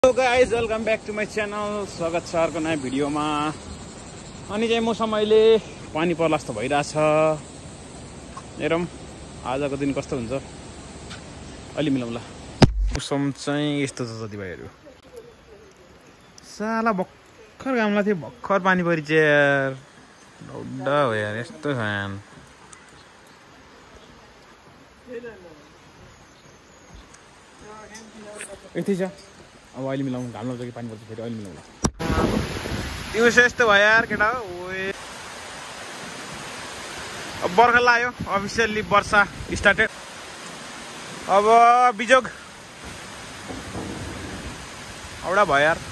Hello guys, welcome back to my channel. स्वागत छ अर्को नयाँ भिडियोमा। अनि चाहिँ मौसम अहिले पानी पर्ला जस्तो भइरहेछ। हेरौँ आजको दिन कस्तो हुन्छ, अलि मिलाउँला। मौसम चाहिँ यस्तो छ साथीभाइहरू। साला भर्खर गामला थियो, भर्खर पानी परि चाहिँ यार डौडा हो यार, यस्तो छ यार। यति छ, अब अहिले मिलाउँ। घाम लाग्छ कि पानी पर्छ, फेरि अहिले मिलाउँला। दिउँसो यस्तो भयो यार केटा। ओए अब बर्खा लाग्यो, अफिसियल्ली वर्षा स्टार्टेड। अब बिजोग एउटा भयो यार,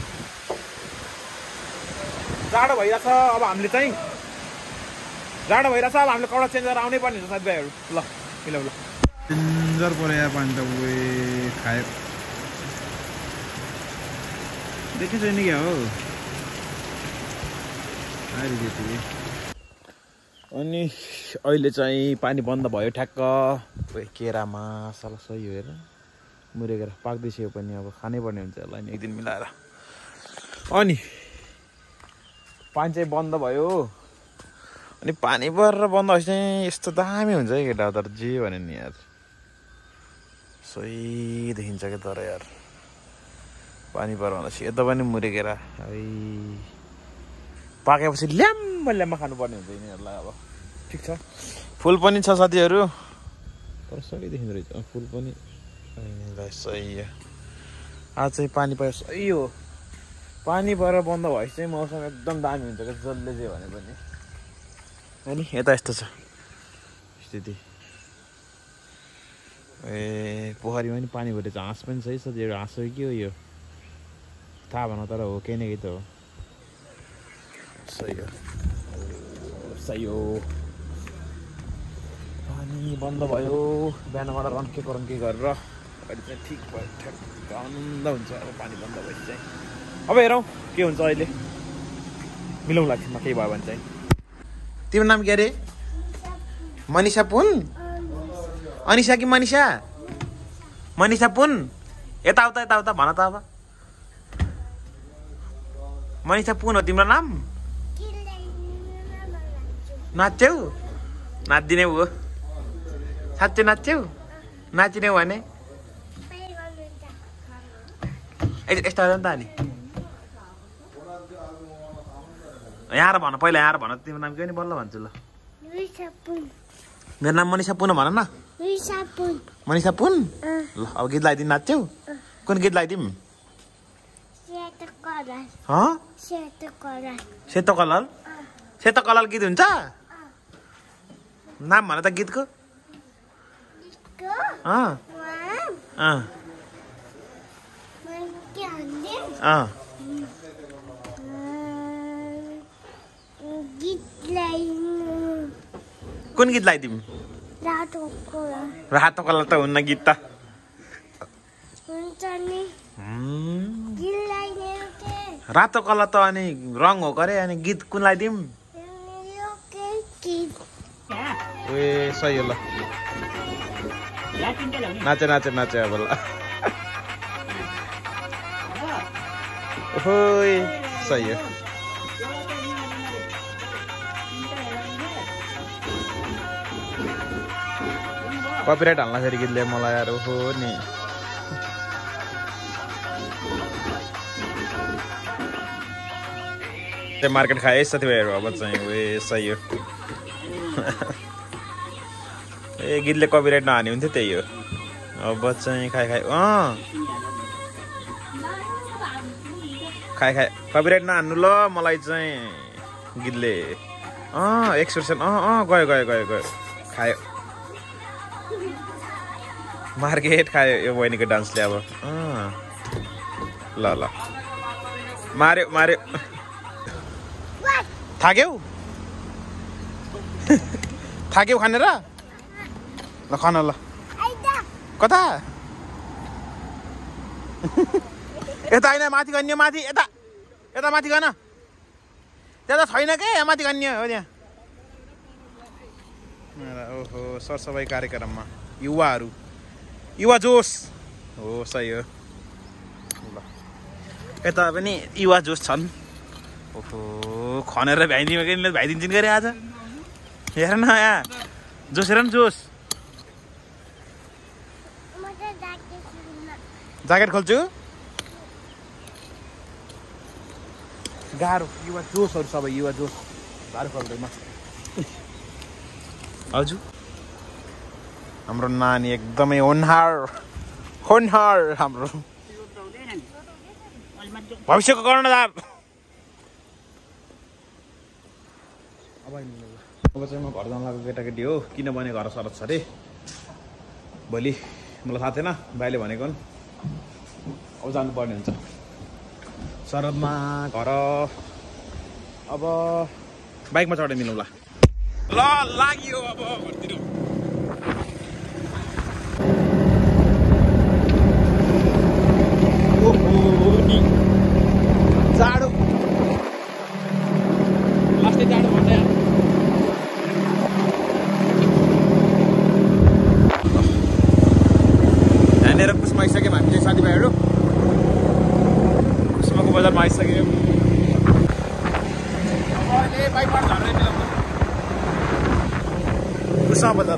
जाडो भइरहेछ। अब हामीले चाहिँ जाडो भइरहेछ, अब हामीले कपडा चेन्ज गरेर आउनै पर्ने हुन्छ साथीभाइहरू। ल मिलाउँ ल। डेन्जर पऱ्यो यार पानी त। ओए खायो, देखेछ नि क्या हो। अनि अहिले चाहिँ पानी बन्द भयो ठ्याक्क। केरामा साला सही हो हेर, मुरेर पाक्दैछ यो पनि। अब खानै पर्ने हुन्छ यसलाई नि एक दिन मिलाएर। अनि पानी चाहिँ बन्द भयो। अनि पानी परेर बन्द भएपछि चाहिँ यस्तो दामी हुन्छ है केटा। तर जे भने नि यार, सही देखिन्छ क्या। तर यार पानी पर्छ यता पनि मुरेर है, पाकेपछि ल्याम्बा ल्याम्बा खानुपर्ने हुन्छ यिनीहरूलाई। अब ठिक छ, फुल पनि छ साथीहरू। तर सही देखिँदो रहेछ फुल पनि। सही हो, आज चाहिँ पानी पर्यो, सही हो। पानी परेर बन्द भएपछि चाहिँ मौसम एकदम दामी हुन्छ क्या, जसले जे भने पनि। अनि यता यस्तो छ स्थिति। ए पोखरीमा पनि पानी भरेछ। हाँस पनि सही छ, एउटा हाँस हो कि हो यो थाहा भन, तर हो केही न केही त हो। सही हो, सही हो। पानी बन्द भयो, बिहानबाट रन्के गरेर अहिले चाहिँ ठिक भयो, ठ्याक्क आनन्द हुन्छ अब पानी बन्द भएपछि चाहिँ। अब हेरौँ के हुन्छ अहिले, मिलाउँ लाग्छ केही भयो भने चाहिँ। तिम्रो नाम के अरे? मनिषा पुन? अनिषा कि मनिषा? मनिषा पुन? यताउता यताउता भन त। अब मनिषा पुन हो तिम्रो नाम? नाच्यौ? नाचिदिने हो? साँच्चै नाच्यौ? नाचिने हो भने यस्तो हो नि त। अनि यहाँ भन, पहिला यहाँ भन तिम्रो नाम के हो नि, बल्ल भन्छु ल। मेरो नाम मनिषा पुन भन न। मनिषा पुन? ल अब गीत लगाइदिनु। नाच्यौ? कुन गीत लगाइदिउँ? सेतो कलर? सेतो कलर गीत हुन्छ? नाम भन त गीतको। कुन गीत लगाइदिउँ? रातो कलर त हुन्न गीत त। रातो कलर त अनि रङ हो करे। अनि गीत कुन लगाइदिउँ? ए सही हो ल। नाचे नाचे नाचे अब ल। ओइ सही हो। कपिराइट हाल्न फेरि गीतले मलाई यार। ओहो नि मार्केट खाए साथीभाइहरू। अब चाहिँ उयो सही हो। ए गीतले कपिराइट नहाने हुन्थ्यो, त्यही हो। अब चाहिँ खाए खाए कपिराइट नहान्नु ल मलाई चाहिँ गीतले। 1% गयो खायो। मार्केट खायो यो बहिनीको डान्सले। अब ल ल मार्यो थाक्यौ खानेर? ल खान ल। कता? यता होइन, माथि गन्यो। माथि यता यता माथि गन। त्यता छैन के, माथि गन्यो हो त्यहाँ। ओहो सरसफाइ कार्यक्रममा युवा जोस हो। सही हो ल। यता पनि युवा जोस छन् ओहो खनेर भ्याइदिन्छन् गरे आज हेर न यहाँ जोस हेर न जोस ज्याकेट खोल्छु गाह्रो युवा जोसहरू सबै युवा जोस गाह्रो खोल्दैमा हजुर हाम्रो नानी एकदमै होनहार हाम्रो भविष्यको कर्णधार अब चाहिँ म घर जान लागेको केटाकेटी हो किनभने घर सरत छ अरे भोलि मलाई थाहा थिएन भाइले भनेको अब जानुपर्ने हुन्छ शरदमा घर अब बाइकमा चढेर मिलाउँला ल लाग्यो अब घरतिर जाडो लास्टै जाडो भन्दै यहाँनिर कुसमा आइसक्यौँ हामी चाहिँ साथीभाइहरू कुसमाको बजारमा आइसक्यौँ अहिले बाइकमा झर्दै मिलाउनु कुसमा बजार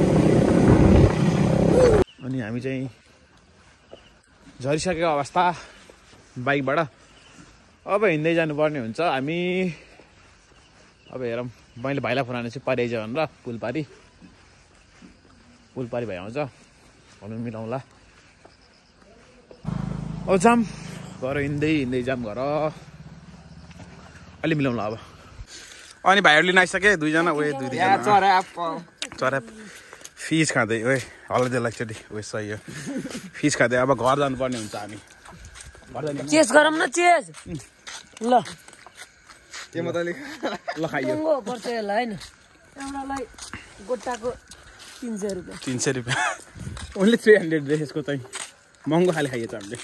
अनि हामी चाहिँ झरिसकेको अवस्था बाइकबाट अब हिँड्दै जानुपर्ने हुन्छ हामी अब हेरौँ मैले भाइलाई फोन हानेछु पारि आइज भनेर पुलपारी भाइ आउँछ भन्नु मिलाउँला अब जाम घर हिँड्दै जाम घर अलि मिलाउँला अब अनि भाइहरू लिन आइसके दुईजना चरा फिस खाँदै ओए हल्दै एकचोटि उयो सही हो फिस खाँदै अब घर जानुपर्ने हुन्छ हामी चेस गरौँ न चेस ल के मतले ल खाइयो पर्छ यसलाई हैन एउटालाई गोटाको 300 रुपैयाँ ओन्ली 300 दे यसको चाहिँ महँगो खाले खाइएछ हामीले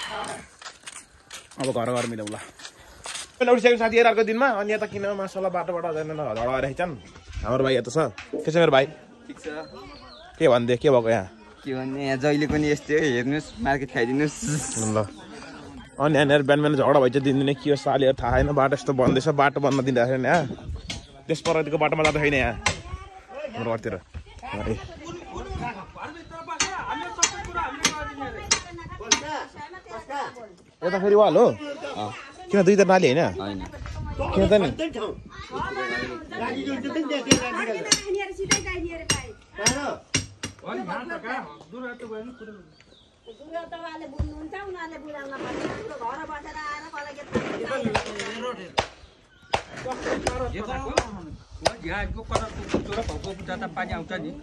अब घर मिलाउँला उठिसकेको साथीहरू अर्को दिनमा अनि यता किन मासला बाटोबाट झडाएर छन् हाम्रो भाइ यता छ के छ मेरो भाइ ठिक छ के भन्दे के भएको यहाँ के भन्ने यहाँ जहिले पनि यस्तै हो हेर्नुहोस् मार्केट खाइदिनुहोस् ल अनि यहाँनिर बिहान झगडा भइन्छ दिनदिनै के हो सालीहरू थाहा छैन बाटो यस्तो बन्दैछ बाटो बन्न दिँदाखेरि छैन यहाँ त्यस परतिको बाटोमा जाँदा छैन यहाँ हाम्रो घरतिर यता फेरि वाल हो किन दुईवटा नाली होइन किन त नि पानी आउँछ नि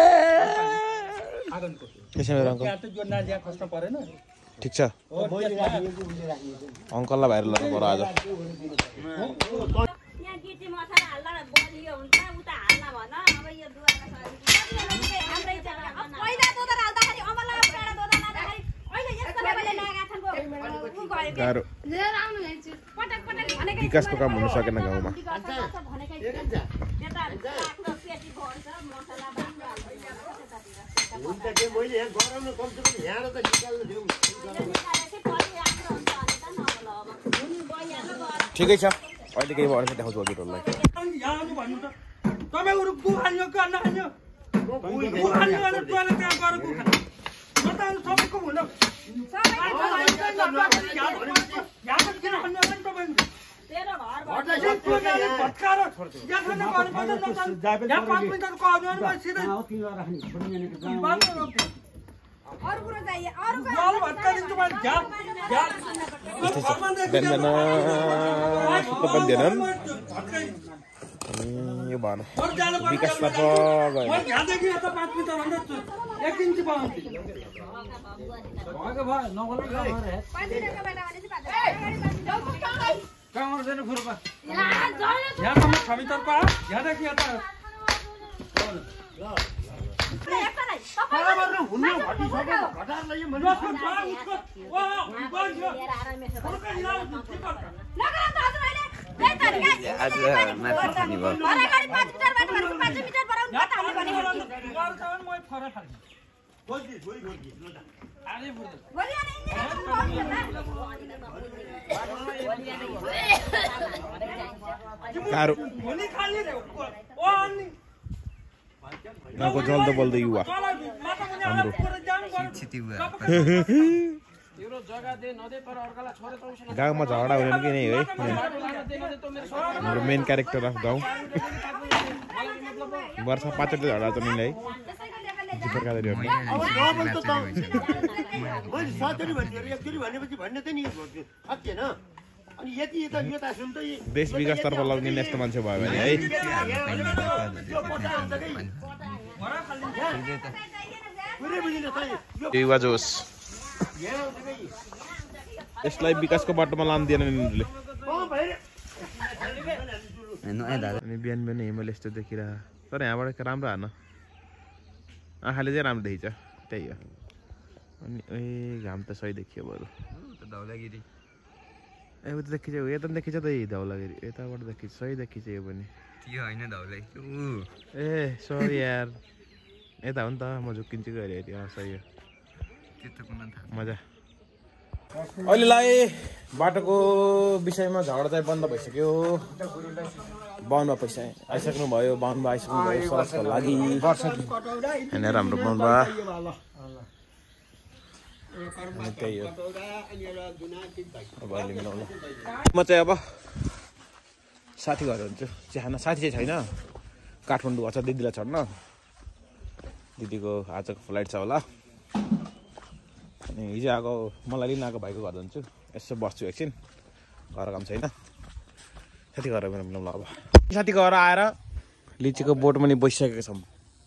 ठिक छ अङ्कललाई भाइहरू लगेर गर आज गाह्रो विकासको काम हुन सकेन गाउँमा ठिकै छ अहिले केही भएर देखाउँछु हजुरहरूलाई यो भन विकासतर्फ आज माथि खाने भयो गाह्रो यहाँको जल्दो बल्दो युवा हाम्रो गाउँमा झगडा हुने कि नै है हाम्रो मेन क्यारेक्टर अफ गाउँ वर्ष 5 चोटि झगडा त निले है देश विकासतर्फ लग्ने यस्तो मान्छे भयो भने है युवा जोस यसलाई विकासको बाटोमा लान्दिएन यिनीहरूले अनि बिहान बिहान हिमाल यस्तो देखिरह तर यहाँबाट राम्रो हान आँखाले चाहिँ राम्रो देखिन्छ त्यही हो अनि ए घाम त सही देखियो बरु धौलागिरी ए उता देखिन्छ यता पनि देखिन्छ त धौलागिरी यताबाट देखिन्छ सही देखिन्छ यो पनि त्यो होइन धौलाई ए सरी यार यता हो नि त म झुक्किन्छु गरे सही हो मजा अहिलेलाई बाटोको विषयमा झगडा चाहिँ बन्द भइसक्यो बाहुनमा पैसा आइसक्नु भयो बाहुनमा आइसक्नु भयो सरसको लागि होइन राम्रो बाहुनमा त्यही हो अब अहिले मिलाउनु म चाहिँ अब साथी घर हुन्छु चिहान साथी चाहिँ छैन काठमाडौँ छ दिदीलाई छोड्न दिदीको आजको फ्लाइट छ होला अनि हिजो आएको मलाई लिन आएको भाइको घर जान्छु यसो बस्छु एकछिन घर काम छैन साथी घर मेरो मिलाउनु अब साथी घर आएर लिचीको बोटमा नि बसिसकेको छौँ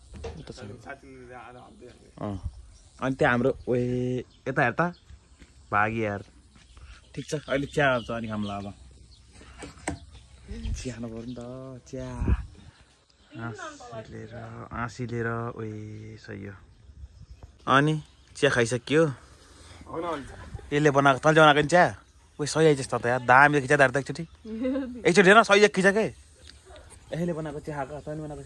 अनि त्यहाँ हाम्रो ओए यता हेर त भागी यार ठिक छ अहिले चिया आउँछ अनि खाउँला अब चिया खानु पऱ्यो नि त चिया आँसी लिएर ओए सही हो अनि चिया खाइसक्यो यसले बनाएको तैँले बनाएको नि चिया उयो सही आइज त यार दामी देखिन्छ दार त एकचोटि हेर सही एक खिच के यसले बनाएको चिया खाएको तैँले बनाएको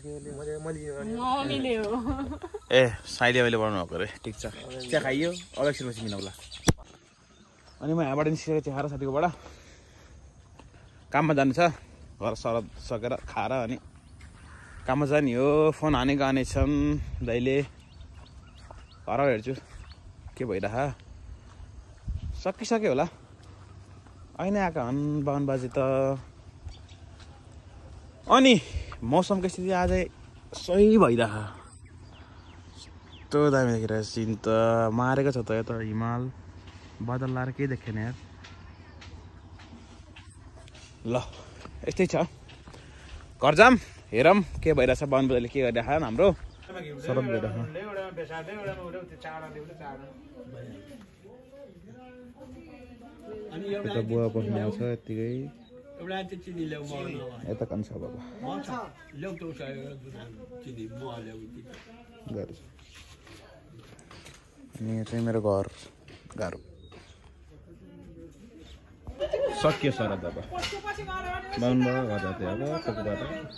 ए साइले मैले बनाउनु भएको अरे ठिक छ चिया खाइयो अब एकछिनपछि मिलाउला अनि म यहाँबाट निस्केर चिया खाएर साथीकोबाट काममा जानु छ घर सरद सकेर खाएर अनि काममा जाने हो फोन हानेको आनेछन् दाइले घर हेर्छु के भइरह सकिसक्यो होला अहिले आएको हन् 52 बजे त अनि मौसमको स्थिति आज सही भइरह यस्तो दामी देखिरहेको सिन त मारेको छ त यता हिमाल बादल लाएर केही देखेन यार ल यस्तै छ घर जाम हेरौँ के भइरहेछ 52 बजेले के गरिरहेको हाम्रो सरद भइरहेको यता बुवा बस्ने आउँछ यत्तिकै यता कान्छ बाबा अनि यो चाहिँ मेरो घर गाह्रो सकियो सरद अब 52 घर जाँदै अब टोकोबाट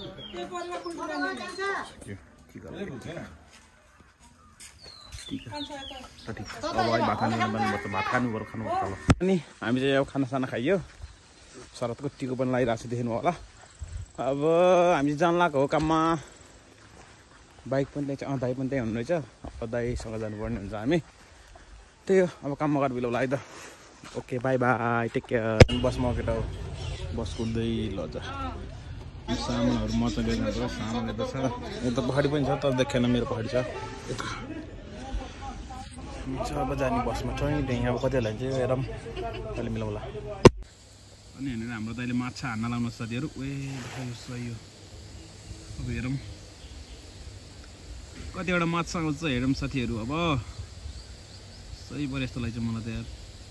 अब अहिले भात खानुपर्छ भात खानुपर्छ अनि हामी चाहिँ अब खानासाना खाइयो शरदको टिको पनि लगाइरहेको छ देख्नु होला अब हामी जान लागेको हो काममा बाइक पनि त्यही दाइ पनि त्यही हुनुहुनेछ अब दाइसँग जानुपर्ने हुन्छ हामी त्यही हो अब काममा गएर बिलाउला है त okay bye bye take care बसमा केटा हो बस कुद्दै लज सामानहरू मजाले जान्छ सामान यता छ यता पहाडी पनि छ तर देखेन मेरो पहाडी छ अब जाने बसमा ट्रेन अब कति लाग्छ हेरौँ अहिले मिलाउला अनि हेरेर हाम्रो दाइले माछा हान्न लाउनु साथीहरू ए सही हो अब हेरौँ कतिवटा माछा आउँछ हेरौँ साथीहरू अब सही पऱ्यो यस्तो लाग्छ मलाई त यार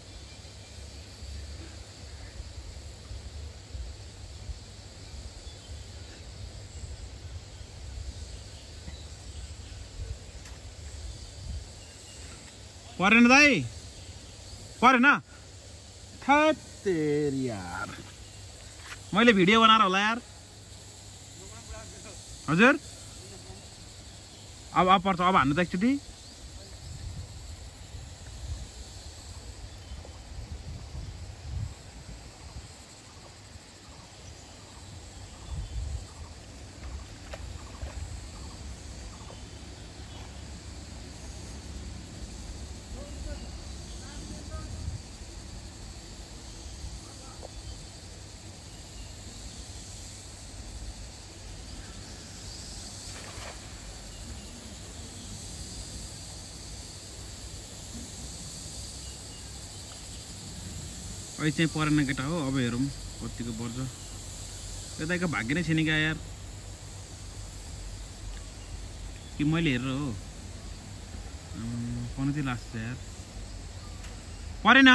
परेन दाइ परेन तेरी यार मैले भिडियो बनाएर होला यार हजुर अब पर्छ अब हान्नु त एकचोटि अहिले चाहिँ परेन केटा हो। अब हेरौँ कतिको पर्छ। यताको भाग्य नै छैन क्या यार, कि मैले हेरेर हो। पर्नु चाहिँ लाग्छ यार, परेन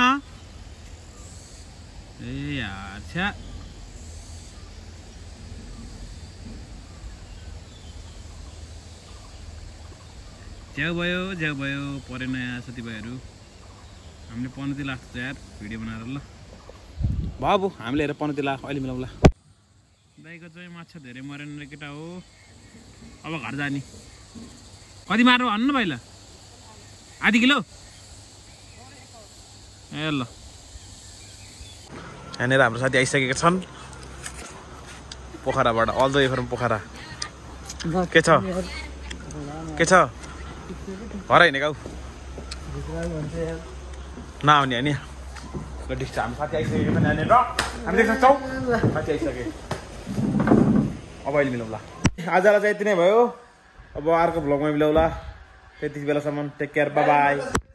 ए यार छ्या। झ्याउ भयो परेन यार साथीभाइहरू। हामीले पनौती लाग्छ यार भिडियो बनाएर। ल बाबु हामीले हेरेर पनौती लाख अहिले मिलाउँला। दाइको चाहिँ माछा धेरै मरेन रे केटा हो। अब घर जाने। कति मार्नु भन्नु भाइ? ल आधी किलो ए ल। यहाँनिर हाम्रो साथी आइसकेका छन् पोखराबाट, all the way from Pokhara. के छ घर होइन गाउँ नआउने होइन। हाम्रो साथी आइसकेको छ यहाँनिर, हामी देख्न सक्छौँ साथी आइसके। अब अहिले मिलाउँला। आजलाई चाहिँ यति नै भयो। अब अर्को भ्लगमा मिलाउँला। त्यति बेलासम्म टेक केयर, बाई बाई।